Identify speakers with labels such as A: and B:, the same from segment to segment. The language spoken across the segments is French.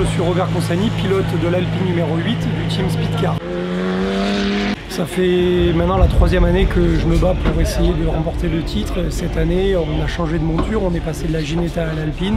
A: je suis Robert Consani, pilote de l'Alpine numéro 8 du team Speedcar. Ça fait maintenant la 3e année que je me bats pour essayer de remporter le titre. Cette année, on a changé de monture, on est passé de la Ginetta à l'Alpine.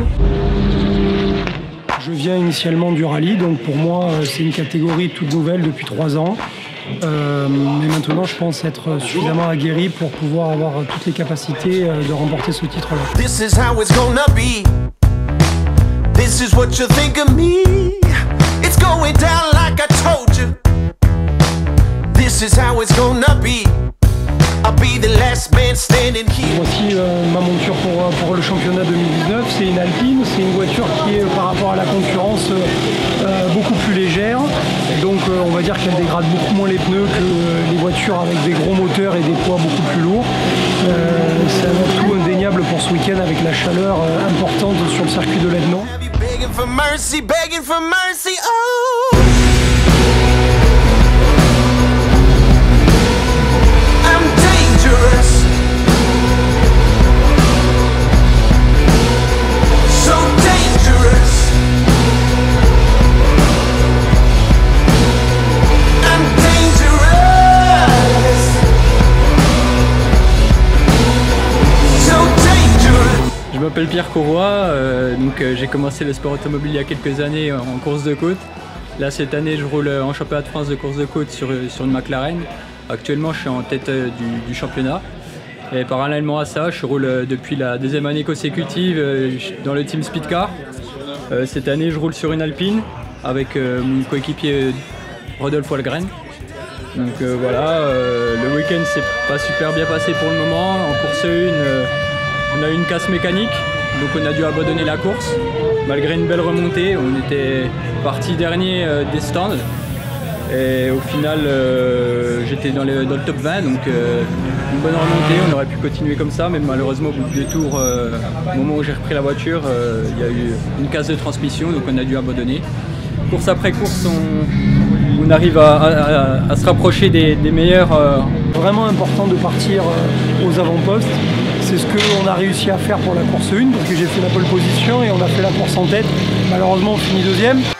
A: Je viens initialement du rallye, donc pour moi, c'est une catégorie toute nouvelle depuis 3 ans. Mais maintenant, je pense être suffisamment aguerri pour pouvoir avoir toutes les capacités de remporter ce titre-là.
B: This is how it's gonna be. This is what you think of me. It's going down like I told you. This is how it's gonna be. I'll be the last man standing here.
A: Voici ma monture pour le championnat 2019. C'est une Alpine, c'est une voiture qui est par rapport à la concurrence beaucoup plus légère. Donc on va dire qu'elle dégrade beaucoup moins les pneus que les voitures avec des gros moteurs et des poids beaucoup plus lourds. C'est un atout indéniable pour ce week-end avec la chaleur importante sur le circuit de l'Ednon.
B: Begging for mercy, oh. I'm dangerous. So dangerous. I'm dangerous. So dangerous.
C: Je m'appelle Pierre Courroy, j'ai commencé le sport automobile il y a quelques années en course de côte. Là cette année je roule en championnat de France de course de côte sur une McLaren. Actuellement je suis en tête du championnat. Et parallèlement à ça, je roule depuis la 2e année consécutive dans le team Speedcar. Cette année je roule sur une Alpine avec mon coéquipier Rodolphe Walgren. Donc voilà, le week-end s'est pas super bien passé pour le moment. En course 1, on a eu une casse mécanique, donc on a dû abandonner la course. Malgré une belle remontée, on était parti dernier des stands. Et au final, j'étais dans le top 20, donc une bonne remontée, on aurait pu continuer comme ça, mais malheureusement au bout de 2 tours, au moment où j'ai repris la voiture, il y a eu une casse de transmission, donc on a dû abandonner. Course après course, on arrive à se rapprocher des meilleurs.
A: Vraiment important de partir aux avant-postes. C'est ce qu'on a réussi à faire pour la course 1 parce que j'ai fait la pole position et on a fait la course en tête. Malheureusement on finit 2e.